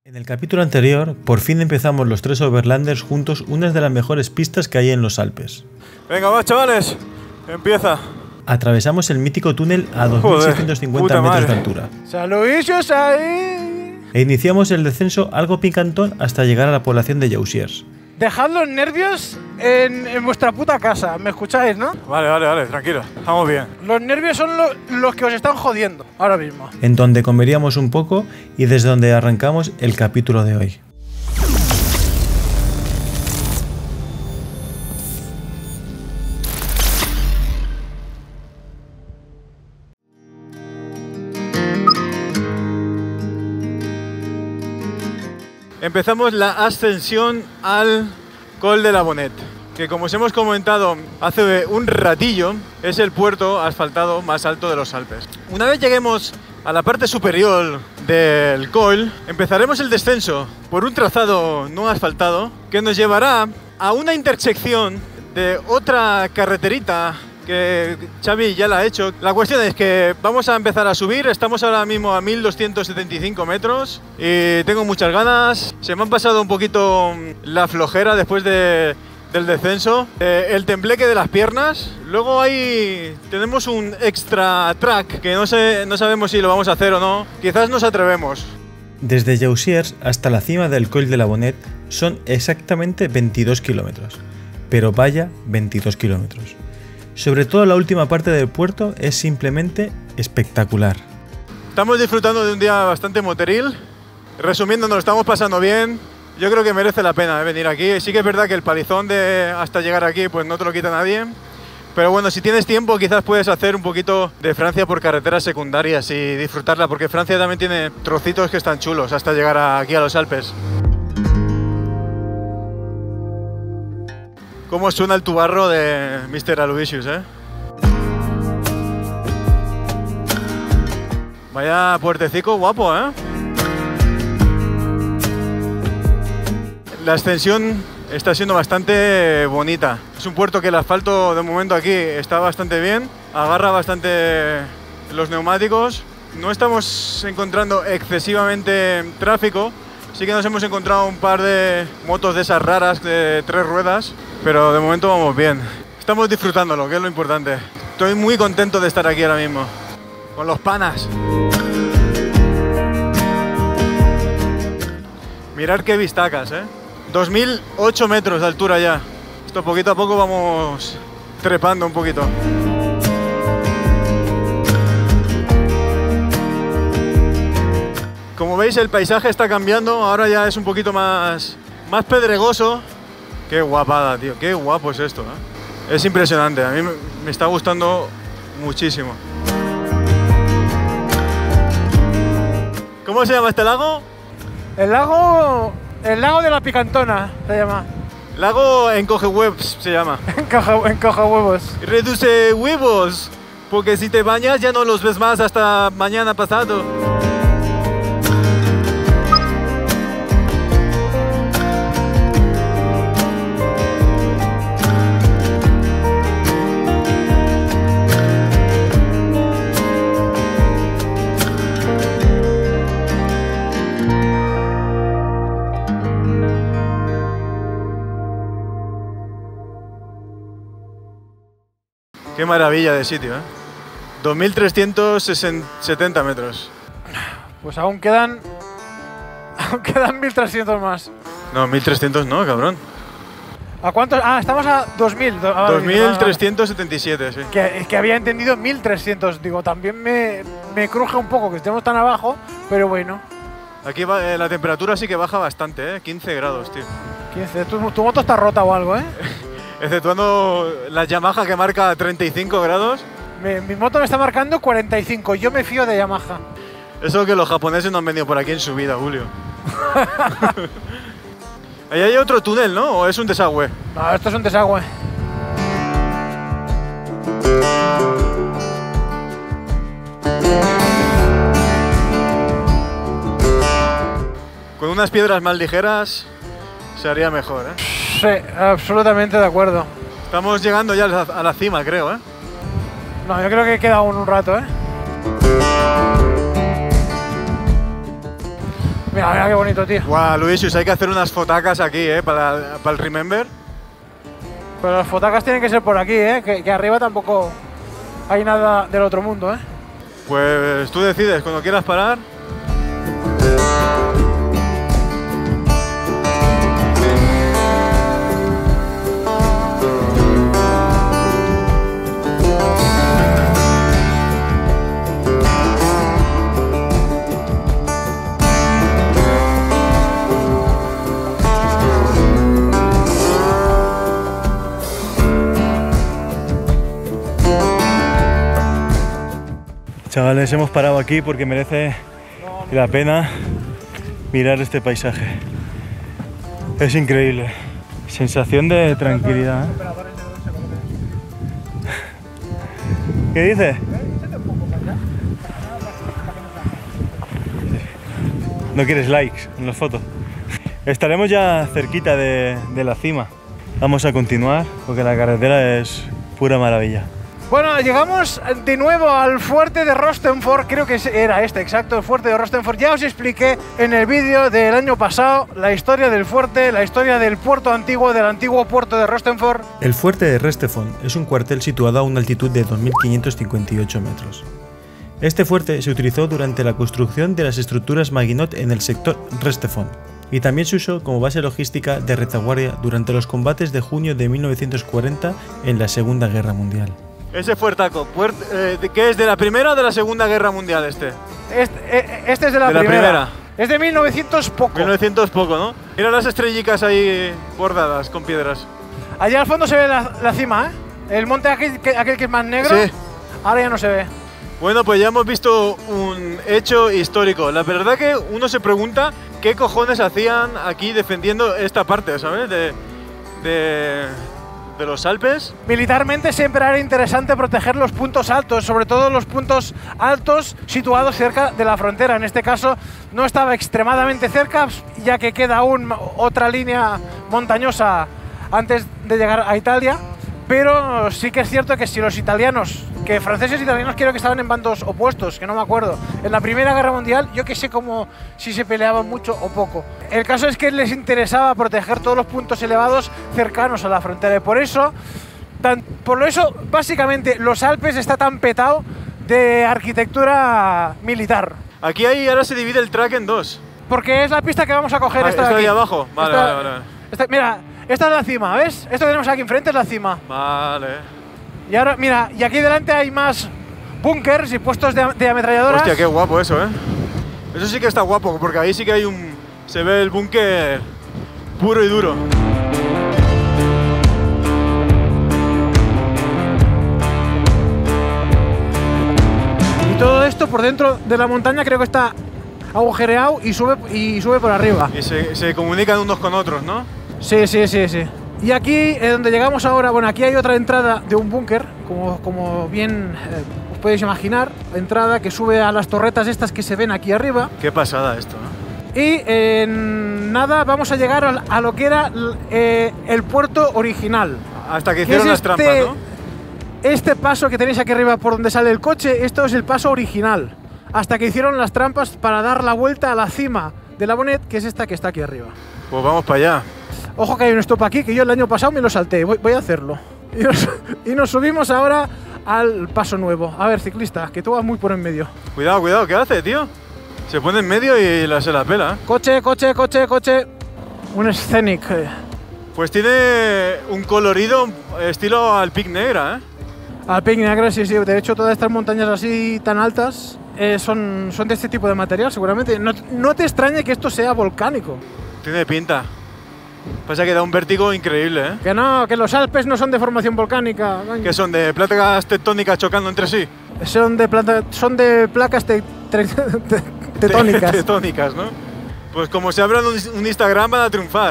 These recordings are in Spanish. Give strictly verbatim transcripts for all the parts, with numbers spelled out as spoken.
En el capítulo anterior, por fin empezamos los tres Overlanders juntos una de las mejores pistas que hay en los Alpes. Venga, va, chavales, empieza. Atravesamos el mítico túnel a dos mil seiscientos cincuenta metros de altura. ¡Saluditos ahí! E iniciamos el descenso algo picantón hasta llegar a la población de Jausiers. Dejad los nervios en, en vuestra puta casa, ¿me escucháis, no? Vale, vale, vale, tranquilo, estamos bien. Los nervios son lo, los que os están jodiendo ahora mismo. En donde comeríamos un poco y desde donde arrancamos el capítulo de hoy. Empezamos la ascensión al Col de la Bonet, que como os hemos comentado hace un ratillo, es el puerto asfaltado más alto de los Alpes. Una vez lleguemos a la parte superior del Col, empezaremos el descenso por un trazado no asfaltado que nos llevará a una intersección de otra carreterita que Xavi ya la ha hecho. La cuestión es que vamos a empezar a subir, estamos ahora mismo a mil doscientos setenta y cinco metros y tengo muchas ganas. Se me han pasado un poquito la flojera después de, del descenso, eh, el tembleque de las piernas. Luego ahí tenemos un extra track que no, sé, no sabemos si lo vamos a hacer o no, quizás nos atrevemos. Desde Jausiers hasta la cima del Col de la Bonet son exactamente veintidós kilómetros, pero vaya veintidós kilómetros. Sobre todo la última parte del puerto es simplemente espectacular. Estamos disfrutando de un día bastante moteril. Resumiendo, nos lo estamos pasando bien. Yo creo que merece la pena, ¿eh?, venir aquí. Sí que es verdad que el palizón de hasta llegar aquí pues no te lo quita nadie. Pero bueno, si tienes tiempo quizás puedes hacer un poquito de Francia por carreteras secundarias y disfrutarla, porque Francia también tiene trocitos que están chulos hasta llegar a, aquí a los Alpes. ¿Cómo suena el tubarro de mister Aloysius, eh? Vaya puertecico guapo, ¿eh? La ascensión está siendo bastante bonita. Es un puerto que el asfalto de momento aquí está bastante bien, agarra bastante los neumáticos. No estamos encontrando excesivamente tráfico. Sí que nos hemos encontrado un par de motos de esas raras de tres ruedas, pero de momento vamos bien. Estamos disfrutándolo, que es lo importante. Estoy muy contento de estar aquí ahora mismo, con los panas. Mirad qué vistacas, ¿eh? dos mil ocho metros de altura ya. Esto poquito a poco vamos trepando un poquito. Como veis, el paisaje está cambiando, ahora ya es un poquito más, más pedregoso. Qué guapada, tío, qué guapo es esto, ¿eh? Es impresionante, a mí me está gustando muchísimo. ¿Cómo se llama este lago? El lago... el lago de la Picantona se llama. Lago encoge huevos se llama. Encoja, encoja huevos. Reduce huevos, porque si te bañas ya no los ves más hasta mañana pasado. Qué maravilla de sitio, ¿eh? dos mil trescientos setenta metros. Pues aún quedan... aún quedan mil trescientos más. No, mil trescientos no, cabrón. ¿A cuántos? Ah, estamos a dos mil. Ah, dos mil trescientos setenta y siete, sí. Que, que había entendido mil trescientos. Digo, también me, me cruje un poco que estemos tan abajo, pero bueno. Aquí va, eh, la temperatura sí que baja bastante, ¿eh? quince grados, tío. quince. Tu, tu moto está rota o algo, ¿eh? Exceptuando la Yamaha que marca treinta y cinco grados. Mi, mi moto me está marcando cuarenta y cinco, yo me fío de Yamaha. Eso que los japoneses no han venido por aquí en su vida, Julio. Ahí hay otro túnel, ¿no? ¿O es un desagüe? No, esto es un desagüe. Con unas piedras más ligeras se haría mejor, ¿eh? Sí, absolutamente de acuerdo. Estamos llegando ya a la cima, creo, ¿eh? No, yo creo que queda aún un rato, ¿eh? Mira, mira qué bonito, tío. Guau, Luis, hay que hacer unas fotacas aquí, ¿eh? Para, para el Remember. Pero las fotacas tienen que ser por aquí, ¿eh? Que, que arriba tampoco hay nada del otro mundo, ¿eh? Pues tú decides, cuando quieras parar. Chavales, hemos parado aquí porque merece la pena mirar este paisaje. Es increíble. Sensación de tranquilidad, ¿eh? ¿Qué dices? No quieres likes en las fotos. Estaremos ya cerquita de, de la cima. Vamos a continuar porque la carretera es pura maravilla. Bueno, llegamos de nuevo al fuerte de Rostenford, creo que era este, exacto, el fuerte de Rostenford. Ya os expliqué en el vídeo del año pasado la historia del fuerte, la historia del puerto antiguo, del antiguo puerto de Rostenford. El fuerte de Rostenford es un cuartel situado a una altitud de dos mil quinientos cincuenta y ocho metros. Este fuerte se utilizó durante la construcción de las estructuras Maginot en el sector Rostenford y también se usó como base logística de retaguardia durante los combates de junio de mil novecientos cuarenta en la Segunda Guerra Mundial. Ese fuertaco, puert eh, ¿qué es? ¿De la Primera o de la Segunda Guerra Mundial este? Este, este es de la, de la primera. primera. Es de mil novecientos poco. mil novecientos poco, ¿no? Mira las estrellicas ahí bordadas con piedras. Allá al fondo se ve la, la cima, ¿eh? El monte aquel que, aquel que es más negro, sí. Ahora ya no se ve. Bueno, pues ya hemos visto un hecho histórico. La verdad que uno se pregunta qué cojones hacían aquí defendiendo esta parte, ¿sabes? De... de... de los Alpes. Militarmente siempre era interesante proteger los puntos altos, sobre todo los puntos altos situados cerca de la frontera. En este caso no estaba extremadamente cerca, ya que queda aún otra línea montañosa antes de llegar a Italia, pero sí que es cierto que si los italianos, que franceses e italianos creo que estaban en bandos opuestos, que no me acuerdo, en la Primera Guerra Mundial yo que sé como si se peleaban mucho o poco. El caso es que les interesaba proteger todos los puntos elevados cercanos a la frontera y por eso, tan, por eso básicamente los Alpes está tan petado de arquitectura militar. Aquí hay, ahora se divide el track en dos. Porque es la pista que vamos a coger. Ah, esta de ¿está aquí. ahí abajo? Vale, esta, vale, vale. Esta, mira, esta es la cima, ¿ves? Esto que tenemos aquí enfrente es la cima. Vale. Y ahora, mira, y aquí delante hay más búnkers y puestos de, de ametralladoras. Hostia, qué guapo eso, ¿eh? Eso sí que está guapo, porque ahí sí que hay un... se ve el búnker puro y duro. Y todo esto por dentro de la montaña creo que está agujereado y sube, y sube por arriba. Y se, se comunican unos con otros, ¿no? Sí, sí, sí, sí. Y aquí, eh, donde llegamos ahora, bueno, aquí hay otra entrada de un búnker, como, como bien eh, os podéis imaginar, entrada que sube a las torretas estas que se ven aquí arriba. Qué pasada esto, ¿no? Y en nada vamos a llegar a, a lo que era eh, el puerto original. Hasta que hicieron las este, trampas, ¿no? Este paso que tenéis aquí arriba por donde sale el coche, esto es el paso original. Hasta que hicieron las trampas para dar la vuelta a la cima de la Bonnet, que es esta que está aquí arriba. Pues vamos para allá. Ojo que hay un stop aquí, que yo el año pasado me lo salté, voy, voy a hacerlo. Y nos, y nos subimos ahora al paso nuevo. A ver, ciclista, que tú vas muy por en medio. Cuidado, cuidado, ¿qué hace, tío? Se pone en medio y la, se la pela. Coche, coche, coche, coche. Un Scenic. Pues tiene un colorido estilo Alpic Negra, ¿eh? Alpic Negra, sí, sí. De hecho, todas estas montañas así tan altas eh, son, son de este tipo de material, seguramente. No, no te extrañe que esto sea volcánico. Tiene pinta. Pasa que da un vértigo increíble, ¿eh? Que no, que los Alpes no son de formación volcánica. Que son de placas tectónicas chocando entre sí. Son de, planta, son de placas te, te, te, tetónicas. Tetónicas, ¿no? Pues como se abran un, un Instagram van a triunfar.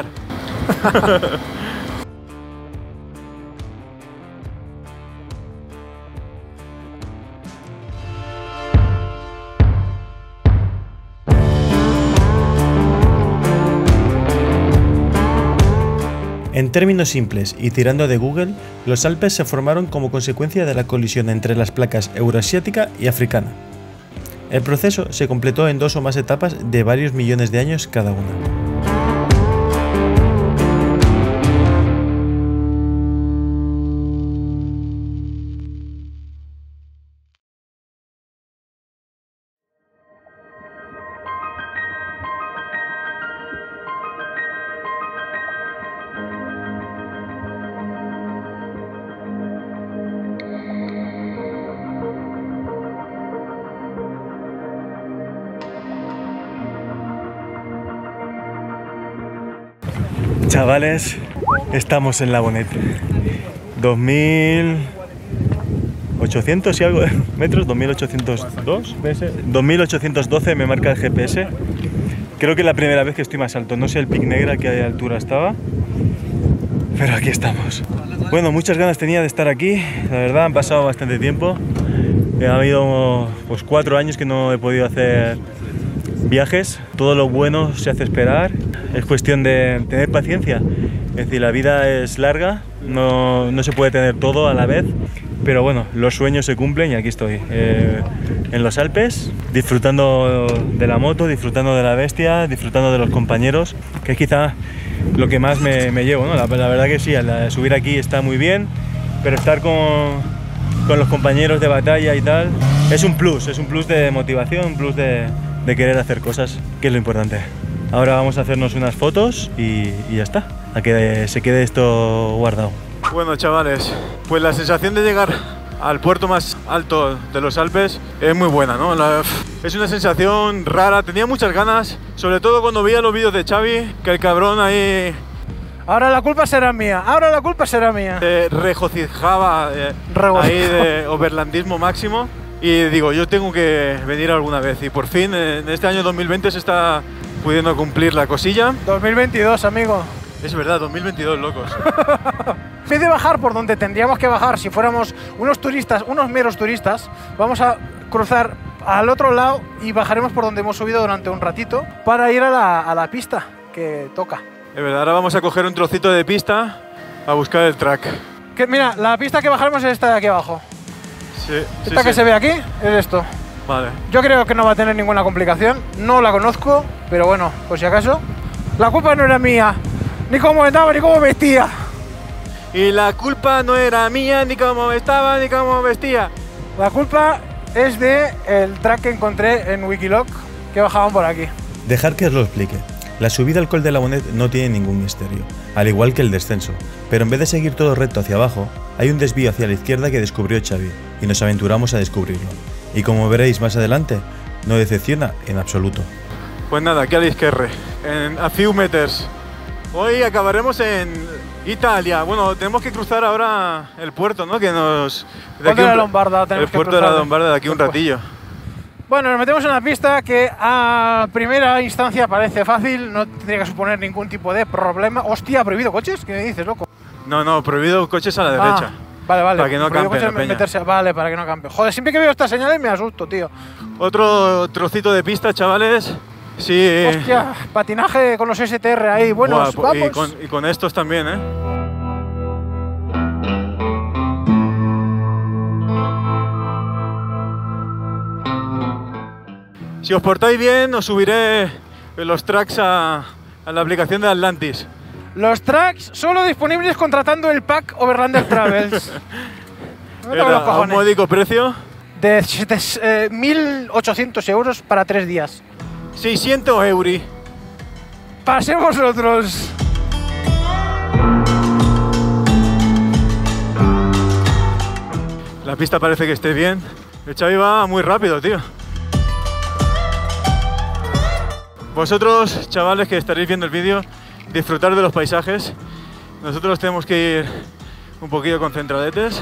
En términos simples y tirando de Google, los Alpes se formaron como consecuencia de la colisión entre las placas euroasiática y africana. El proceso se completó en dos o más etapas de varios millones de años cada una. Chavales, estamos en la Bonet. dos mil ochocientos y algo de metros, dos mil ochocientos dos, dos mil ochocientos doce me marca el G P S. Creo que es la primera vez que estoy más alto. No sé el pic negra que de altura estaba, pero aquí estamos. Bueno, muchas ganas tenía de estar aquí. La verdad, han pasado bastante tiempo. Ha habido pues cuatro años que no he podido hacer viajes. Todo lo bueno se hace esperar. Es cuestión de tener paciencia. Es decir, la vida es larga, no, no se puede tener todo a la vez, pero bueno, los sueños se cumplen y aquí estoy, eh, en los Alpes, disfrutando de la moto, disfrutando de la bestia, disfrutando de los compañeros, que es quizá lo que más me, me llevo, ¿no? La, la verdad que sí, la, subir aquí está muy bien, pero estar con, con los compañeros de batalla y tal, es un plus, es un plus de motivación, un plus de, de querer hacer cosas, que es lo importante. Ahora vamos a hacernos unas fotos y, y ya está, a que se quede esto guardado. Bueno, chavales, pues la sensación de llegar al puerto más alto de los Alpes es muy buena, ¿no? La, es una sensación rara, tenía muchas ganas, sobre todo cuando veía los vídeos de Xavi, que el cabrón ahí... Ahora la culpa será mía, ahora la culpa será mía. Eh, regocijaba eh, ahí de overlandismo máximo y digo, yo tengo que venir alguna vez y por fin en este año dos mil veinte se está pudiendo cumplir la cosilla. dos mil veintidós, amigo. Es verdad, dos mil veintidós, locos. En vez de bajar por donde tendríamos que bajar si fuéramos unos turistas, unos meros turistas, vamos a cruzar al otro lado y bajaremos por donde hemos subido durante un ratito para ir a la, a la pista que toca. Es verdad, ahora vamos a coger un trocito de pista a buscar el track. Que, mira, la pista que bajaremos es esta de aquí abajo. Sí, esta sí, que sí. se ve aquí es esto. Vale. Yo creo que no va a tener ninguna complicación, no la conozco, pero bueno, por si acaso. La culpa no era mía, ni cómo estaba, ni cómo vestía. Y la culpa no era mía, ni cómo estaba, ni cómo vestía. La culpa es de el track que encontré en Wikiloc, que bajaban por aquí. Dejar que os lo explique. La subida al Col de la Bonet no tiene ningún misterio, al igual que el descenso, pero en vez de seguir todo recto hacia abajo, hay un desvío hacia la izquierda que descubrió Xavi, y nos aventuramos a descubrirlo. Y como veréis más adelante, no decepciona en absoluto. Pues nada, aquí a la izquierda, en a few meters. Hoy acabaremos en Italia. Bueno, tenemos que cruzar ahora el puerto, ¿no? Que nos... De aquí de la Lombarda tenemos El que puerto de cruzar. la Lombarda de aquí un ratillo. Bueno, nos metemos en una pista que a primera instancia parece fácil, no tendría que suponer ningún tipo de problema. Hostia, ¿prohibido coches? ¿Qué me dices, loco? No, no, prohibido coches a la Ah, derecha. vale, vale. Para que no Prohibido campe la coches, peña. meterse- Vale, para que no campe. Joder, siempre que veo estas señales me asusto, tío. Otro trocito de pista, chavales. Sí. Hostia, patinaje con los S T R ahí. Bueno, Buah, vamos. y, con, y con estos también, ¿eh? Si os portáis bien, os subiré los tracks a, a la aplicación de Atlantis. Los tracks solo disponibles contratando el pack Overlander Travels. No tengo los Era a un cojones. módico precio. De, de eh, mil ochocientos euros para tres días. seiscientos euros. Pasemos nosotros. La pista parece que esté bien. El Xavi va muy rápido, tío. Vosotros, chavales que estaréis viendo el vídeo, disfrutar de los paisajes. Nosotros tenemos que ir un poquillo concentradetes.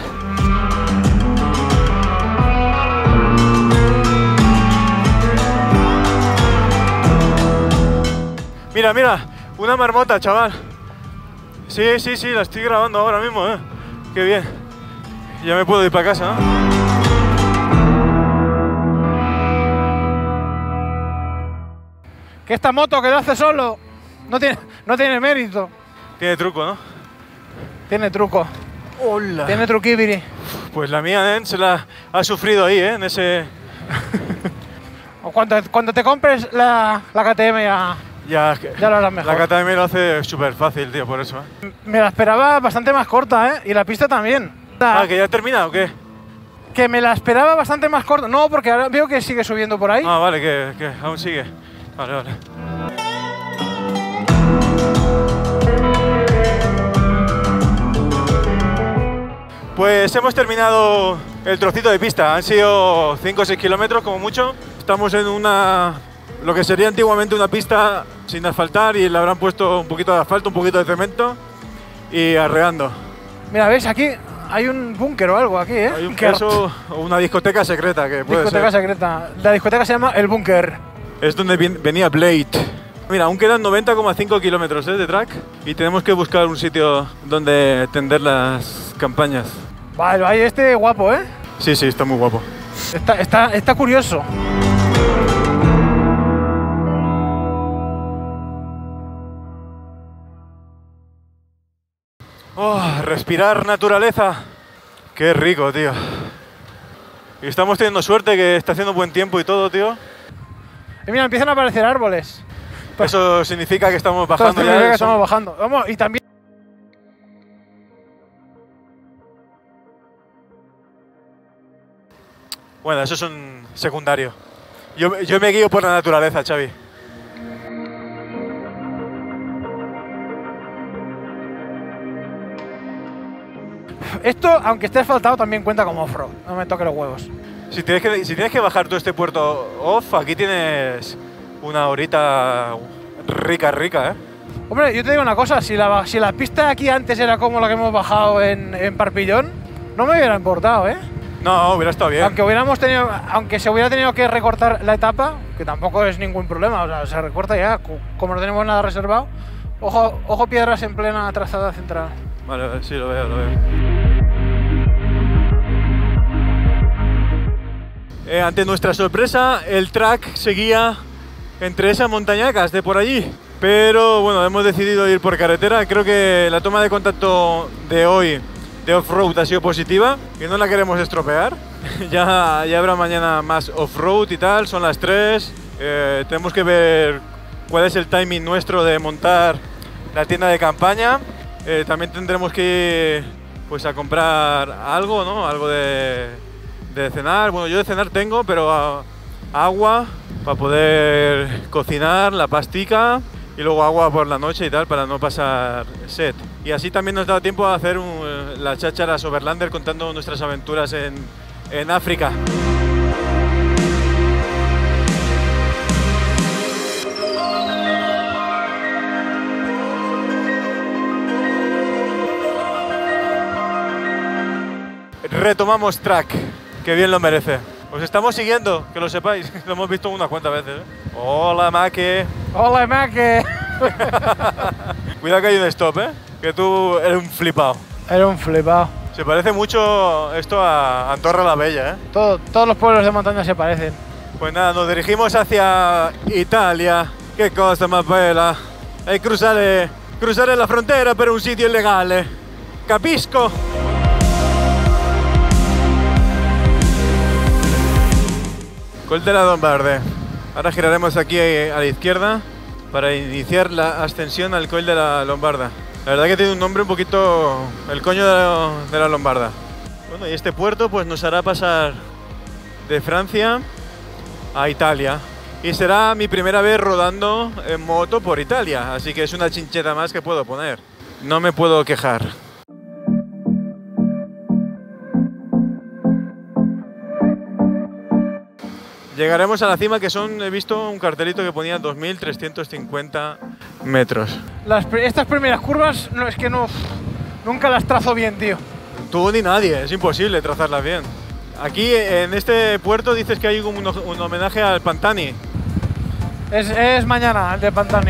Mira, mira, una marmota, chaval. Sí, sí, sí, la estoy grabando ahora mismo, ¿eh? Qué bien. Ya me puedo ir para casa, ¿no? Que esta moto que lo hace solo no tiene, no tiene mérito. Tiene truco, ¿no? Tiene truco. Hola. Tiene truquibiri. Pues la mía, ¿eh? Se la ha sufrido ahí, ¿eh? En ese... cuando, cuando te compres la, la K T M ya, Ya, ya lo harás mejor. La K T M lo hace súper fácil, tío, por eso. ¿eh? Me la esperaba bastante más corta, ¿eh? Y la pista también. Ah, ¿que ya ha terminado o qué? Que me la esperaba bastante más corta. No, porque ahora veo que sigue subiendo por ahí. Ah, vale, que, que aún sigue. Vale, vale. Pues hemos terminado el trocito de pista. Han sido cinco o seis kilómetros como mucho. Estamos en una... lo que sería antiguamente una pista sin asfaltar y le habrán puesto un poquito de asfalto, un poquito de cemento y arreando. Mira, ¿ves? Aquí hay un búnker o algo aquí, ¿eh? Hay un Que- queso o una discoteca secreta que puede discoteca ser. secreta. La discoteca se llama El Búnker. Es donde vin- venía Blade. Mira, aún quedan noventa coma cinco kilómetros ¿eh? de track y tenemos que buscar un sitio donde tender las campañas. Vale, vaya este guapo, ¿eh? Sí, sí, está muy guapo. Está, está, está curioso. Oh, respirar naturaleza. Qué rico, tío. Y estamos teniendo suerte que está haciendo buen tiempo y todo, tío. Y mira, empiezan a aparecer árboles. Eso significa que estamos Todo bajando esto ya. significa que son- estamos bajando. Vamos, y también... Bueno, eso es un secundario. Yo, yo me guío por la naturaleza, Xavi. Esto, aunque esté asfaltado, también cuenta como off-road. No me toque los huevos. Si tienes, que, si tienes que bajar todo este puerto off, aquí tienes una horita rica, rica, ¿eh? Hombre, yo te digo una cosa, si la, si la pista aquí antes era como la que hemos bajado en, en Parpillón, no me hubiera importado, ¿eh? No, hubiera estado bien. Aunque hubiéramos tenido, aunque se hubiera tenido que recortar la etapa, que tampoco es ningún problema, o sea, se recorta ya, co- como no tenemos nada reservado. Ojo, ojo piedras en plena trazada central. Vale, vale, sí, lo veo, lo veo. Eh, ante nuestra sorpresa, el track seguía entre esas montañacas de por allí. Pero bueno, hemos decidido ir por carretera. Creo que la toma de contacto de hoy de off-road ha sido positiva y no la queremos estropear. ya, ya habrá mañana más off-road y tal, son las tres. Eh, tenemos que ver cuál es el timing nuestro de montar la tienda de campaña. Eh, también tendremos que ir pues, a comprar algo, ¿no? Algo de, de cenar. Bueno, yo de cenar tengo, pero a- agua para poder cocinar, la pastica y luego agua por la noche y tal para no pasar sed. Y así también nos da tiempo a hacer un, la cháchara Overlander contando nuestras aventuras en, en África. Retomamos track, que bien lo merece. Os estamos siguiendo, que lo sepáis, lo hemos visto unas cuantas veces. ¿eh? Hola, Maque. ¡Hola, Maque! Cuidado que hay un stop, ¿eh? Que tú eres un flipado. Era un flipado. Se parece mucho esto a Andorra la Bella, ¿eh? Todo- todos los pueblos de montaña se parecen. Pues nada, nos dirigimos hacia Italia. Qué cosa más bella. E cruzare, cruzare la frontera per un sitio illegale. Capisco. Col de la Lombarde. Ahora giraremos aquí a la izquierda para iniciar la ascensión al Col de la Lombarda. La verdad que tiene un nombre un poquito... el coño de la, de la Lombarda. Bueno, y este puerto pues nos hará pasar de Francia a Italia. Y será mi primera vez rodando en moto por Italia, así que es una chincheta más que puedo poner. No me puedo quejar. Llegaremos a la cima, que son, he visto un cartelito que ponía dos mil trescientos cincuenta metros. Las, pri- estas primeras curvas, no, es que no, nunca las trazo bien, tío. Tú ni nadie, es imposible trazarlas bien. Aquí en este puerto dices que hay un, un homenaje al Pantani. Es, es mañana, el de Pantani.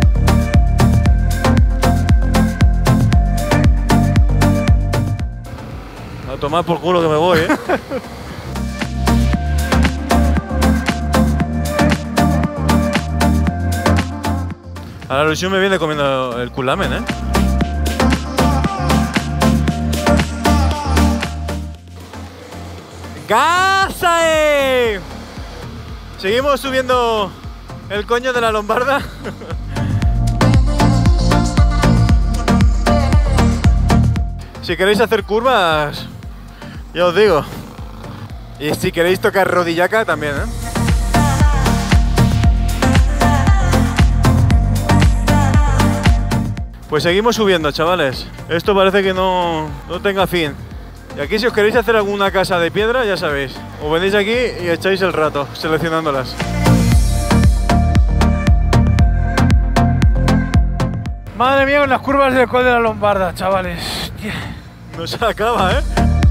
A tomar por culo que me voy, ¿eh? A la ilusión me viene comiendo el culamen, ¿eh? ¡Gasae! Seguimos subiendo el coño de la Lombarda. Si queréis hacer curvas, ya os digo. Y si queréis tocar rodillaca también, ¿eh? Pues seguimos subiendo, chavales. Esto parece que no, no tenga fin. Y aquí, si os queréis hacer alguna casa de piedra, ya sabéis. Os venís aquí y echáis el rato seleccionándolas. Madre mía, con las curvas del Col de la Lombarda, chavales. No se acaba, ¿eh?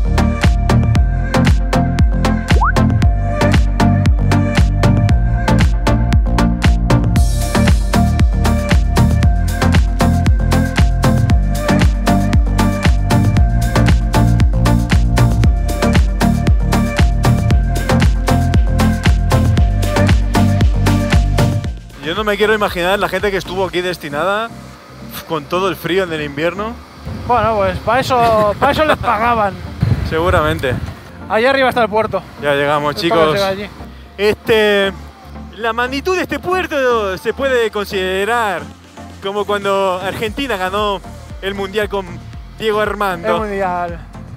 Yo no me quiero imaginar la gente que estuvo aquí destinada con todo el frío en el invierno. Bueno, pues para eso, para eso les pagaban. Seguramente. Allá arriba está el puerto. Ya llegamos, chicos. Este, la magnitud de este puerto se puede considerar como cuando Argentina ganó el Mundial con Diego Armando. El Mundial.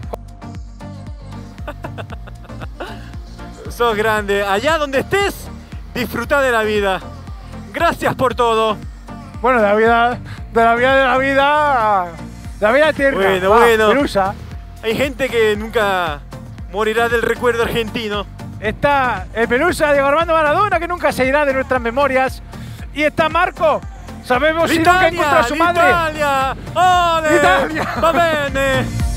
Sos grande. Allá donde estés, disfruta de la vida. Gracias por todo. Bueno, de la vida, de la vida, de la vida, de la vida eterna. Bueno, Va, bueno. Pelusa. Hay gente que nunca morirá del recuerdo argentino. Está el Pelusa Diego Armando Maradona, que nunca se irá de nuestras memorias. Y está Marco. Sabemos si nunca encuentra a su madre. ¡Italia! ¡Ole! ¡Italia! ¡Va bene!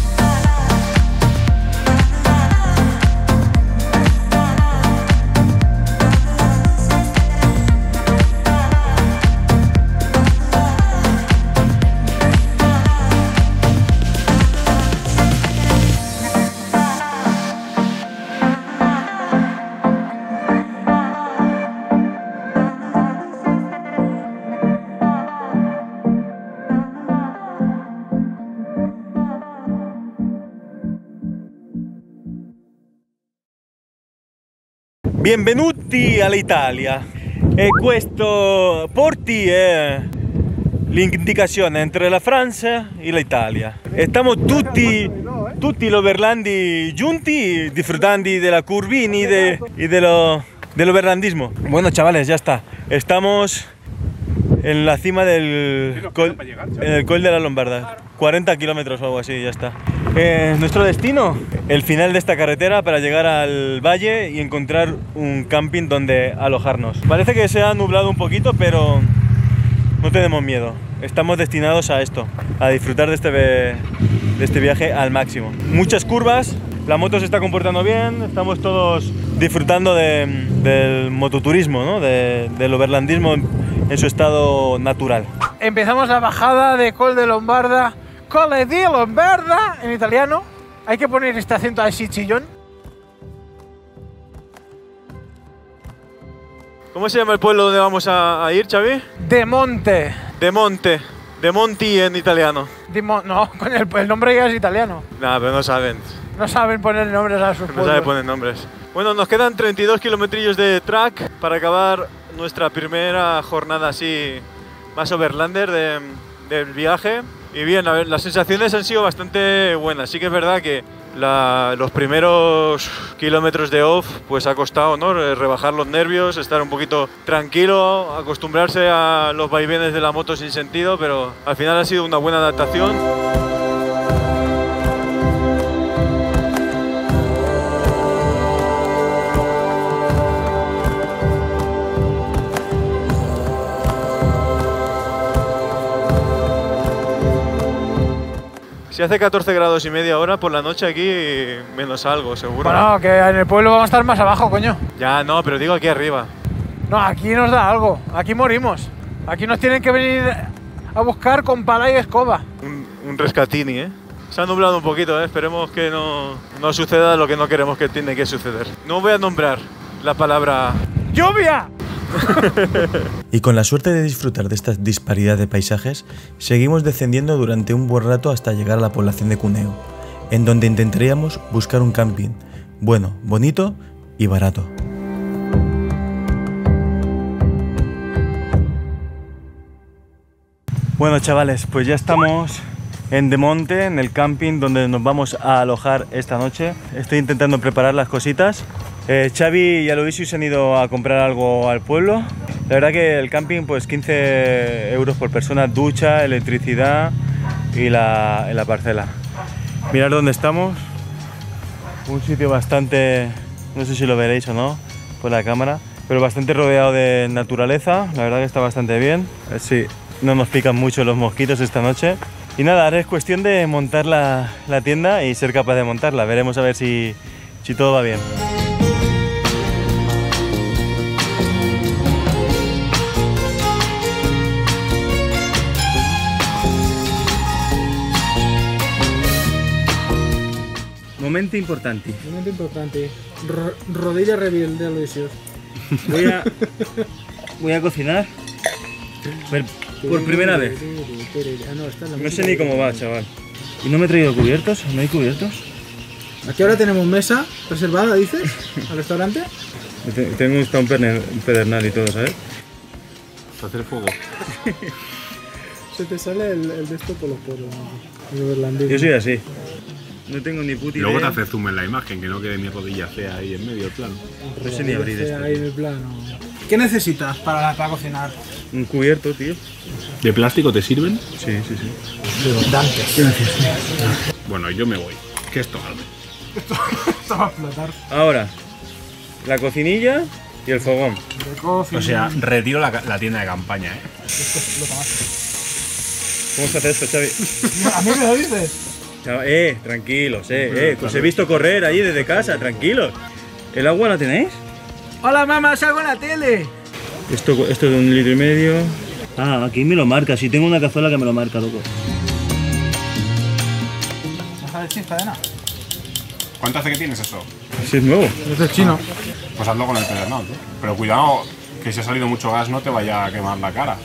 Benvenuti all'Italia. E questo porti è l'indicazione entre la Francia e l'Italia. Estamos tutti, tutti los berlandi junti, disfrutando de la curvini de, y de lo, del berlandismo. Bueno, chavales, ya está. Estamos en la cima del col, en el Col de la Lombarda. cuarenta kilómetros o algo así, ya está. Eh, nuestro destino, el final de esta carretera para llegar al valle y encontrar un camping donde alojarnos. Parece que se ha nublado un poquito, pero no tenemos miedo. Estamos destinados a esto, a disfrutar de este, de este viaje al máximo. Muchas curvas, la moto se está comportando bien, estamos todos disfrutando de, del mototurismo, ¿no? de, del overlandismo en, en su estado natural. Empezamos la bajada de Col de Lombarda. Colle di Lombarda, en italiano. Hay que poner este acento así chillón. ¿Cómo se llama el pueblo donde vamos a, a ir, Xavi? De Monte. De Monte. De Monti en italiano. De Mo no, con el, el nombre ya es italiano. Nah, pero no saben. No saben poner nombres a sus No pueblos. saben poner nombres. Bueno, nos quedan treinta y dos kilometrillos de track para acabar nuestra primera jornada así más overlander de, del viaje. Y bien, a ver, las sensaciones han sido bastante buenas. Sí que es verdad que la, los primeros kilómetros de off pues ha costado, ¿no? Rebajar los nervios, estar un poquito tranquilo, acostumbrarse a los vaivenes de la moto sin sentido, pero al final ha sido una buena adaptación. Si hace catorce grados y media hora por la noche aquí, menos algo, seguro. Bueno, que en el pueblo vamos a estar más abajo, coño. Ya, no, pero digo aquí arriba. No, aquí nos da algo. Aquí morimos. Aquí nos tienen que venir a buscar con pala y escoba. Un, un rescatini, ¿eh? Se ha nublado un poquito, ¿eh? Esperemos que no, no suceda lo que no queremos que tiene que suceder. No voy a nombrar la palabra... ¡Lluvia! Y con la suerte de disfrutar de esta disparidad de paisajes, seguimos descendiendo durante un buen rato hasta llegar a la población de Cuneo, en donde intentaríamos buscar un camping, bueno, bonito y barato. Bueno chavales, pues ya estamos en Demonte, en el camping donde nos vamos a alojar esta noche. Estoy intentando preparar las cositas. Eh, Xavi y Aloysius han ido a comprar algo al pueblo. La verdad que el camping, pues quince euros por persona, ducha, electricidad y la, y la parcela. Mirad dónde estamos. Un sitio bastante, no sé si lo veréis o no por la cámara, pero bastante rodeado de naturaleza. La verdad que está bastante bien. A ver si no nos pican mucho los mosquitos esta noche. Y nada, ahora es cuestión de montar la, la tienda y ser capaz de montarla. Veremos a ver si, si todo va bien. Momento importante. Momento importante. Ro rodilla reveal de Aloysius. Voy a, voy a cocinar por, por primera vez. Ah, no, esta es la No música sé ni de- cómo va, chaval. ¿Y no me he traído cubiertos? ¿No hay cubiertos? ¿A qué hora tenemos mesa reservada, dices? ¿Al restaurante? Te- Tengo hasta un perne- un pedernal y todo, ¿sabes? Para hacer fuego. Se te sale el, el de esto por los poros, ¿no? El irlandés. Yo soy así. No tengo ni puta Y luego te idea. hace zoom en la imagen, que no quede mi rodilla fea ahí en medio del plano. No sé ni abrir esto. Ahí en el plano. ¿Qué necesitas para, para cocinar? Un cubierto, tío. ¿De plástico te sirven? Sí, sí, sí. De Dantes. Bueno, yo me voy. Que esto arde. Esto va a explotar. Ahora, la cocinilla y el fogón. De coffee. O sea, retiro la, la tienda de campaña, ¿eh? Esto explota más. ¿Cómo se hace esto, Xavi? ¿A mí me lo dices? Chava- Eh, tranquilos, eh, eh. Os he visto correr allí desde casa, tranquilos. ¿El agua la tenéis? Hola mamá, salgo en la tele. Esto, esto de un litro y medio. Ah, aquí me lo marca. Si tengo una cazuela que me lo marca, loco. ¿Deja de chispa de nada? ¿Cuánto hace que tienes eso? Si es nuevo. Es del chino. Pues hazlo con el pedernal, ¿eh? Pero cuidado, que si ha salido mucho gas no te vaya a quemar la cara.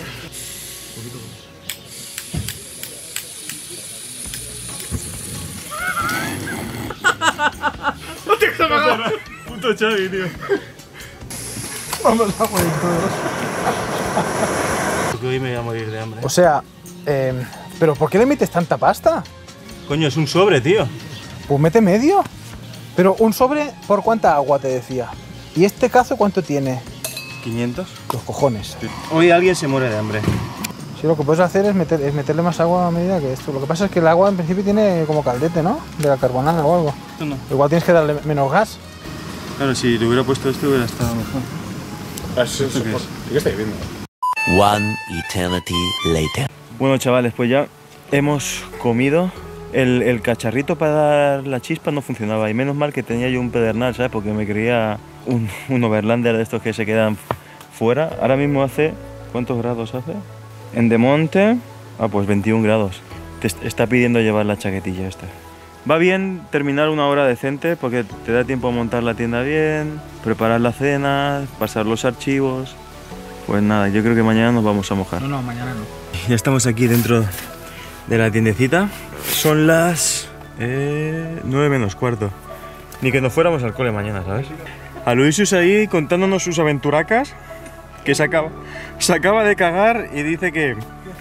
Puto Xavi, tío. Vamos a poner todos. Porque hoy me voy a morir de hambre. O sea, eh, ¿pero por qué le metes tanta pasta? Coño, es un sobre, tío. Pues mete medio. Pero un sobre, ¿por cuánta agua te decía? ¿Y este cazo cuánto tiene? ¿quinientos? Los cojones. Hoy alguien se muere de hambre. Sí, lo que puedes hacer es, meter, es meterle más agua a medida que esto. Lo que pasa es que el agua en principio tiene como caldete, ¿no? De la carbonada o algo. Esto no. Igual tienes que darle menos gas. Claro, si le hubiera puesto esto hubiera estado mejor. Eso, ¿Esto qué es? ¿Qué estáis viendo? One eternity later. Bueno, chavales, pues ya hemos comido. El, el cacharrito para dar la chispa no funcionaba. Y menos mal que tenía yo un pedernal, ¿sabes? Porque me creía un, un overlander de estos que se quedan fuera. Ahora mismo hace... ¿Cuántos grados hace? En Demonte... Ah, pues veintiún grados. Te est- está pidiendo llevar la chaquetilla esta. Va bien terminar una hora decente porque te da tiempo a montar la tienda bien, preparar la cena, pasar los archivos. Pues nada, yo creo que mañana nos vamos a mojar. No, no, mañana no. Ya estamos aquí dentro de la tiendecita. Son las eh, nueve menos cuarto. Ni que nos fuéramos al cole mañana, ¿sabes? Aloysius ahí contándonos sus aventuracas. Que se acaba, se acaba de cagar y dice que...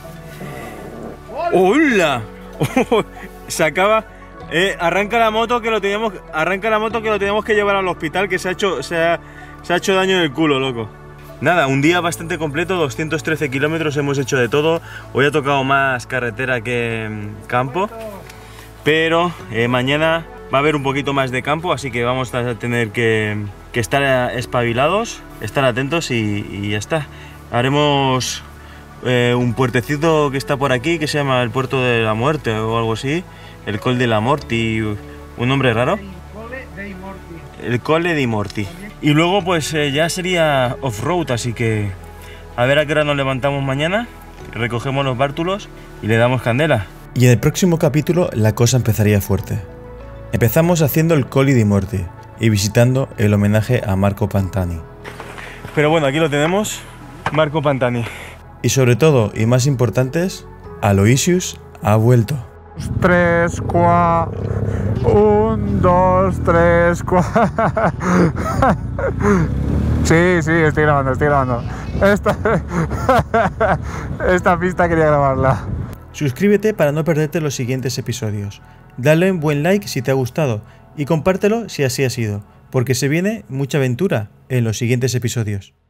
¡Hola! Se acaba... Eh, arranca la moto que lo teníamos... Arranca la moto que lo teníamos que llevar al hospital, que se ha hecho, se ha, se ha hecho daño en el culo, loco. Nada, un día bastante completo, doscientos trece kilómetros, hemos hecho de todo. Hoy ha tocado más carretera que mm, campo, pero eh, mañana va a haber un poquito más de campo, así que vamos a tener que, que estar espabilados, estar atentos y, y ya está. Haremos eh, un puertecito que está por aquí, que se llama el Puerto de la Muerte o algo así, el Col de la Morti, un nombre raro. El Colle di Morti. Y luego pues eh, ya sería off-road, así que a ver a qué hora nos levantamos mañana, recogemos los bártulos y le damos candela. Y en el próximo capítulo la cosa empezaría fuerte. Empezamos haciendo el Colle di Morti y visitando el homenaje a Marco Pantani. Pero bueno, aquí lo tenemos, Marco Pantani. Y sobre todo, y más importantes, Aloysius ha vuelto. Tres, cuatro. Un, dos, tres, cuatro. Sí, sí, estoy grabando, estoy grabando. Esta, esta pista quería grabarla. Suscríbete para no perderte los siguientes episodios. Dale un buen like si te ha gustado y compártelo si así ha sido, porque se viene mucha aventura en los siguientes episodios.